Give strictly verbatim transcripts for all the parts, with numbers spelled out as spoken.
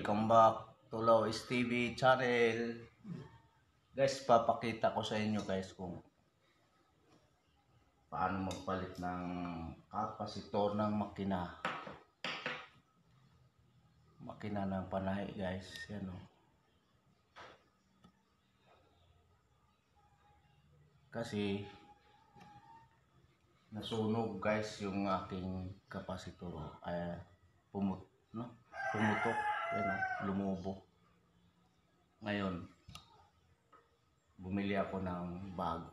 Welcome back to Lois T V channel. Guys, papakita ko sa inyo guys kung paano magpalit ng kapasitor ng makina. Makina ng panahe guys. Yan o. Kasi nasunog guys yung aking kapasitor. Ay, pumut, no? Pumutok. Yan o, lumubo. Ngayon, bumili ako ng bago.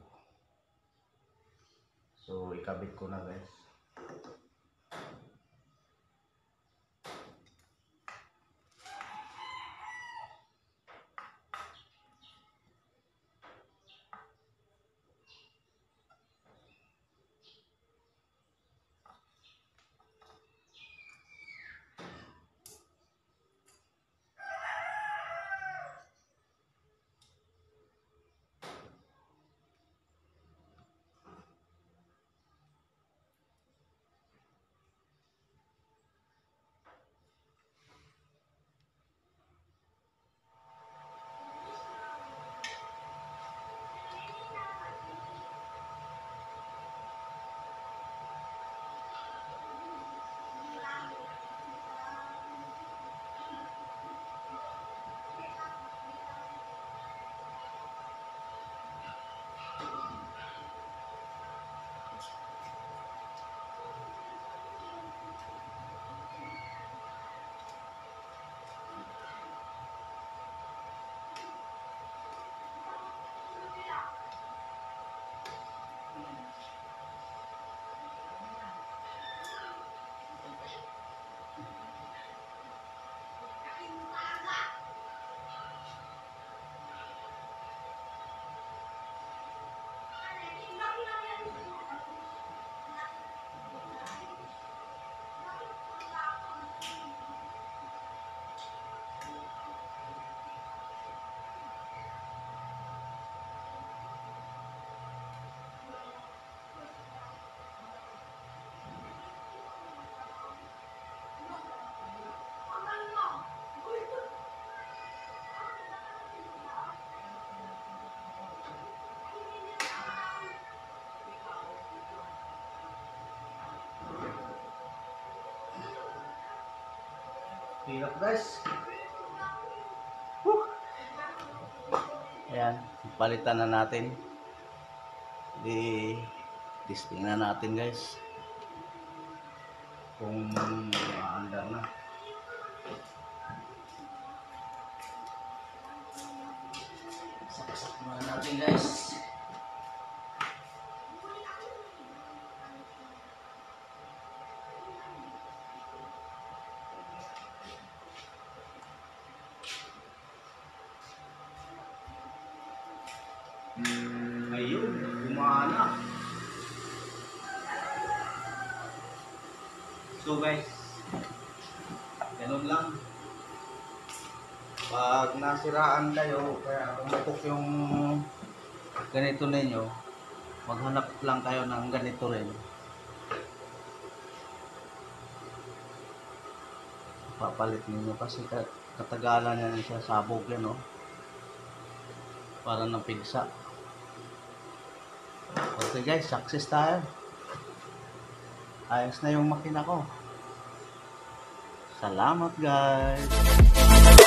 So, ikabit ko na guys. Hirap guys. Woo! Ayan, palitan na natin. Di testing na natin guys. Kung maandar na. Saksak muna natin guys. Ayun, gumana. So guys, ganun lang. Pag nasiraan kayo, kaya tumutok yung ganito ninyo, maghanap lang kayo ng ganito rin. Papalit ninyo kasi katagalan na siya sabog yan, no? Para ng pigsa. Okay guys, success tayo. Ayos na yung makina ko. Salamat guys.